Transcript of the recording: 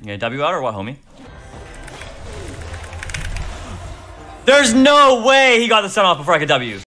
You gonna W out or what, homie? There's no way he got the stun off before I could W.